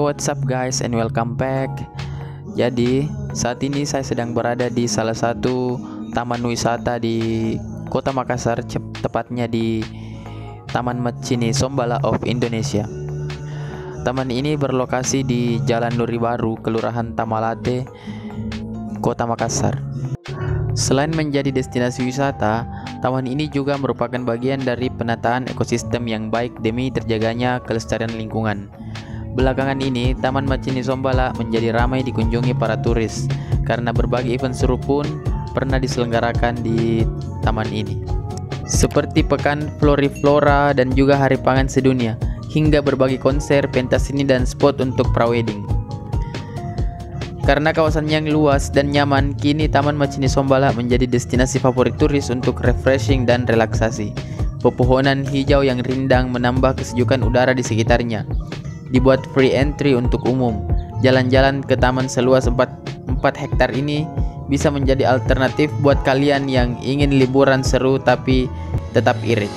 what's up guys and welcome back. Jadi saat ini saya sedang berada di salah satu taman wisata di Kota Makassar, tepatnya di Taman Macini Sombala of Indonesia. Taman ini berlokasi di Jalan Luri Baru, Kelurahan Tamalate, Kota Makassar. Selain menjadi destinasi wisata, taman ini juga merupakan bagian dari penataan ekosistem yang baik demi terjaganya kelestarian lingkungan. Belakangan ini, Taman Macini Sombala menjadi ramai dikunjungi para turis karena berbagai event seru pun pernah diselenggarakan di taman ini. Seperti Pekan Floriflora dan juga Hari Pangan Sedunia, hingga berbagai konser, pentas seni dan spot untuk prawedding. Karena kawasan yang luas dan nyaman, kini Taman Macini Sombala menjadi destinasi favorit turis untuk refreshing dan relaksasi. Pepohonan hijau yang rindang menambah kesejukan udara di sekitarnya. Dibuat free entry untuk umum. Jalan-jalan ke taman seluas 4 hektar ini bisa menjadi alternatif buat kalian yang ingin liburan seru tapi tetap irit.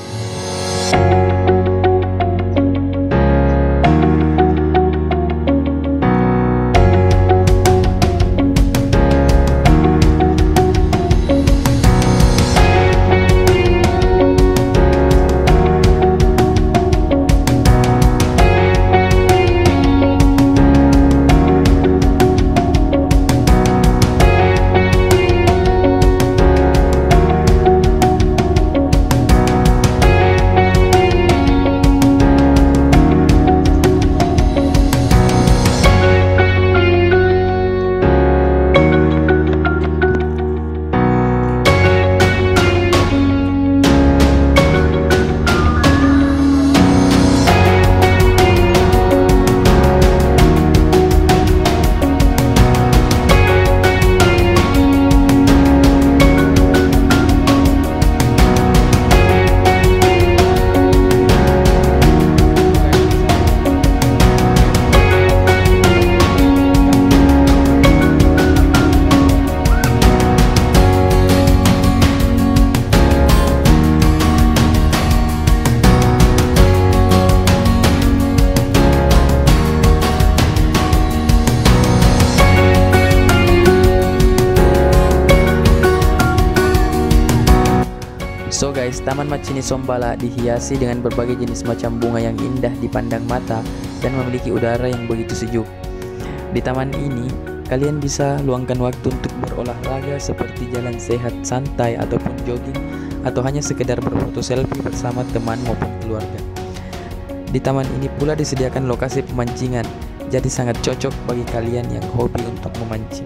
So guys, Taman Macini Sombala dihiasi dengan berbagai jenis macam bunga yang indah dipandang mata dan memiliki udara yang begitu sejuk. Di taman ini, kalian bisa luangkan waktu untuk berolahraga seperti jalan sehat santai ataupun jogging, atau hanya sekedar berfoto selfie bersama teman maupun keluarga. Di taman ini pula disediakan lokasi pemancingan, jadi sangat cocok bagi kalian yang hobi untuk memancing.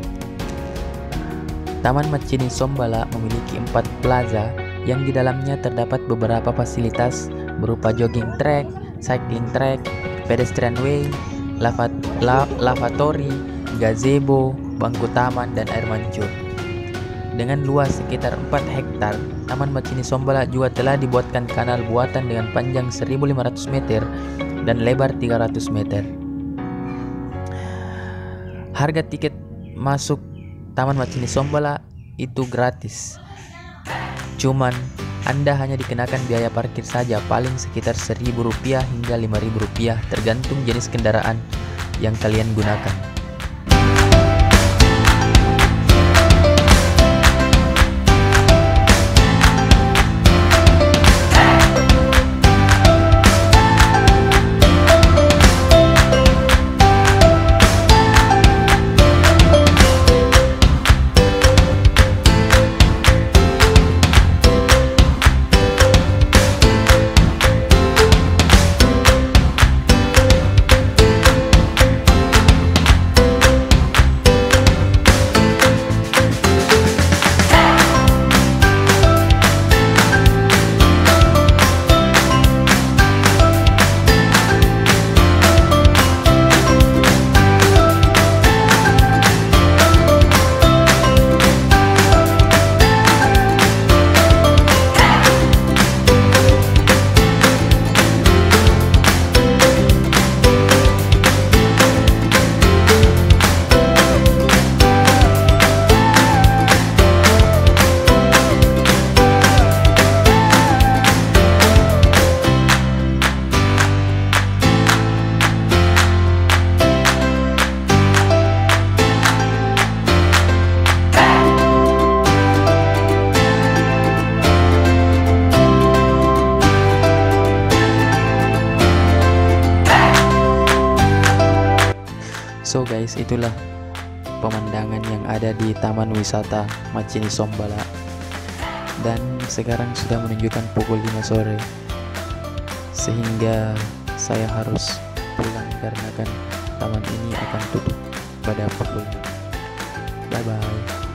Taman Macini Sombala memiliki 4 plaza yang di dalamnya terdapat beberapa fasilitas berupa jogging track, cycling track, pedestrian way, lavatory, gazebo, bangku taman, dan air mancur. Dengan luas sekitar 4 hektar, Taman Macini Sombala juga telah dibuatkan kanal buatan dengan panjang 1.500 meter dan lebar 300 meter. Harga tiket masuk Taman Macini Sombala itu gratis. Cuman Anda hanya dikenakan biaya parkir saja, paling sekitar Rp1.000 hingga Rp5.000 tergantung jenis kendaraan yang kalian gunakan. So guys, itulah pemandangan yang ada di Taman Wisata Macini Sombala. Dan sekarang sudah menunjukkan pukul 5 sore, sehingga saya harus pulang karena kan taman ini akan tutup pada pukul 5. Bye bye.